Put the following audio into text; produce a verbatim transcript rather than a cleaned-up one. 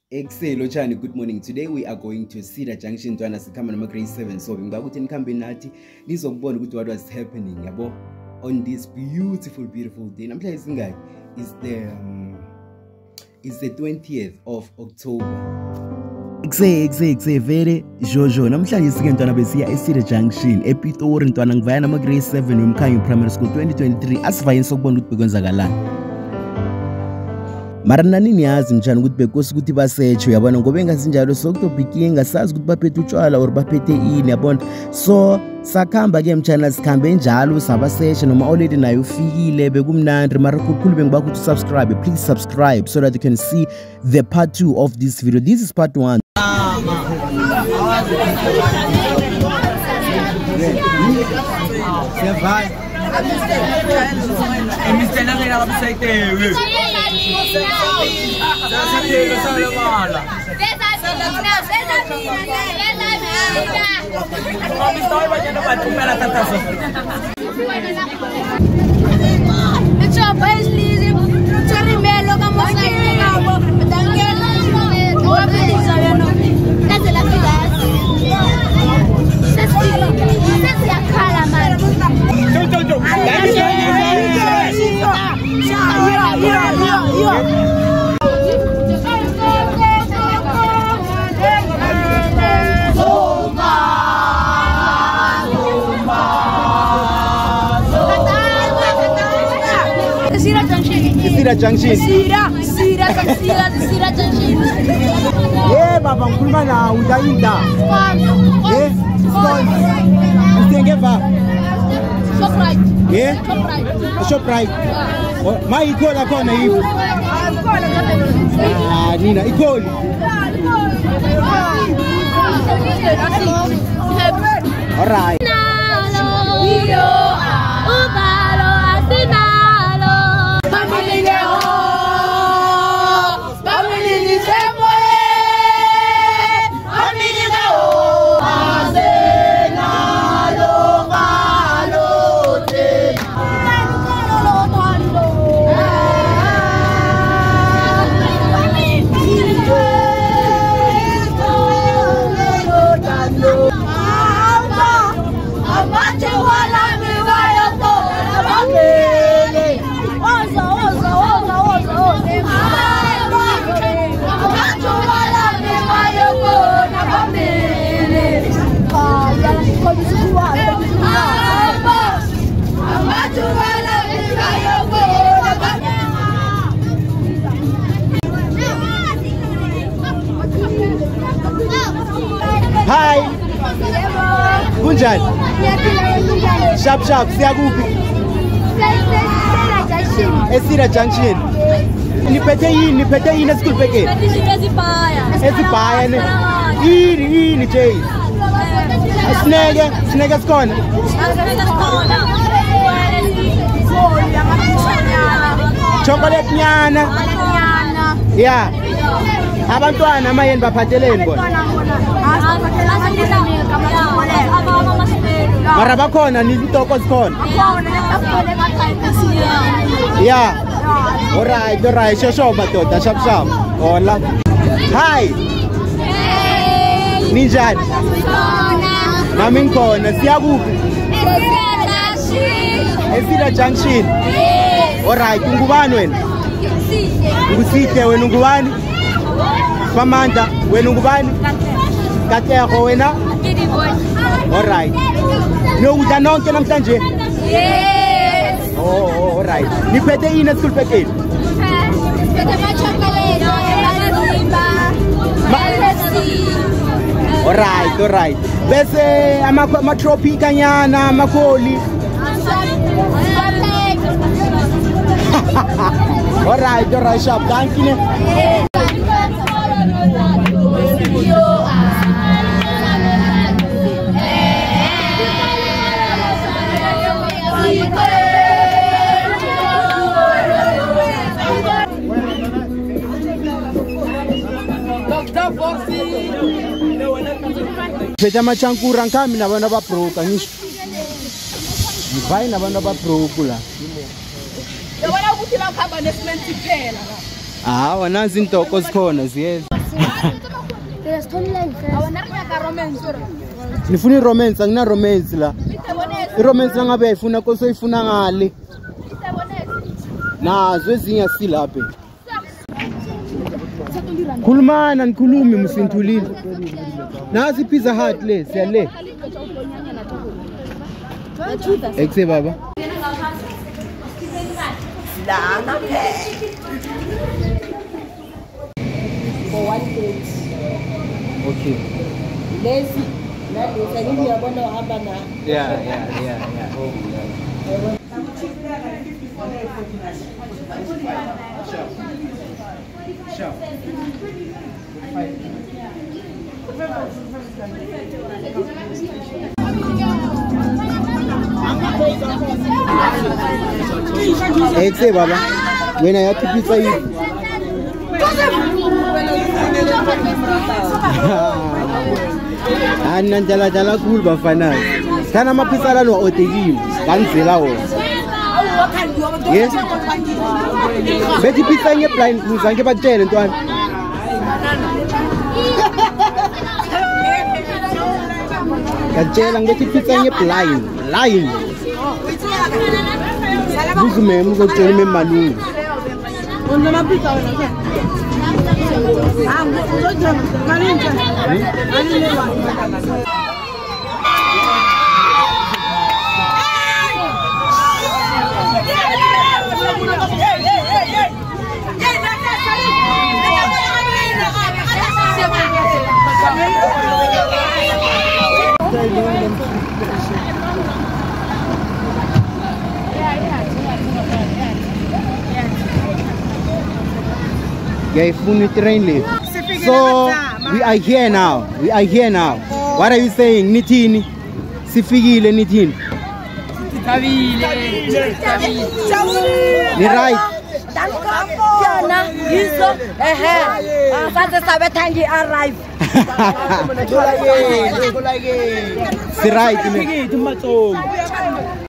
Excel Ochani, good morning. Today we are going to Cedar Junction to come on grade seven. So we are going to nati this of what was happening yabo on this beautiful, beautiful day. I'm telling you, it's the um, it's the twentieth of October. Exe exe exe very Jojo. Namhlanje sike ntwana besiya eCedar Junction ePretoria ntwana ngivaya nama grade seven wemkhanyo primary school twenty twenty-three asivaye sokubona ukuthi bekwenzakalani. Mara nani niyazi mjani ukuthi bekosi ukuthi basearch uyabona ngoba engasinjalo sokutopikinga sazi ukuthi baphethe utshwala or baphethe ini yabona. So sakhamba ke mjana sikhambe njalo sabasearch noma already nayo ufikile bekumnandi mara kukhulu bengiba ukuthi subscribe, please subscribe so that you can see the part two of this video. This is part one. Cedar Junction. Cedar, Cedar, Cedar, Cedar Junction. Yeah, Baba, kulma na udainda. Yeah, Stone. Shop right. Yeah. Shop right. Shop right. Ma ikola kona hivi. Ah, Nina ikoli. All right. Hi. Kunjani? Sharp sharp siyakuphi? eCedar Junction. Niphethe yini? Niphethe yini school packet? Ezibhaya. Ezibhaya ne. Yini yini Jay? Sineke, sineke sikhona. Chocolate nyana. Yeah. Abantwana amayeni baphatheleni bona. Mara bakhona nizitoko zikhona. Yeah. All right, all right. Shosho madoda, sharp sharp. Hola. Hi. Hey. Ninjani? Nami ngikhona, siyakuphi? eCedar Junction. All right, ungubani wena? Ngusithe wena ungubani? Famanda, wena ungubani? Gauteng wena? All right. No udla nonke namhlanje? Yes. Oh, oh, all right. Niphethe yini school packet? All right, all right. Bese ama ama tropica nyana, amakoli. All right, all right, sharp. Thank you. Phethe machankura ngami nabana babroka ngisho. Ngivaya nabana babroka la. Yabona ukuthi bakhamba nesement phela. Ah, wana zintoko zikhona ziyeza. Nifuna romance, angina romance la. Romance langabe ayifuna koso ifuna ngale. Nazo ezinye silaphe. Khulumana nikhulumi msintulile. Nasi Pizza Hut le, siyale. Ekse baba. Lana pay. For one plate. Okay. Lazy. That is I give you a bottle of habana. Yeah, yeah, yeah, yeah. Oh, yeah. Sure. Ekse baba. When I have to pizza you. Ana jala jala cool bafana. Kana mapizza la no otegiwe. Kanzela wona. Yes. Bethi pizza nye blind kuza ngeke bakutshele ntwana. Kajela ngithi pizza nye blind, blind. Buzume muzokutshela imemmalungu. Unama pizza wena ke? Ah, uzojama. Maninja. Maninja. Yeah, funny train lift. So we are here now. We are here now. What are you saying? Nitini? Sifikile nitini? Ni right. Yana hizo ehe. Sasa sabe tangi arrive. Si right.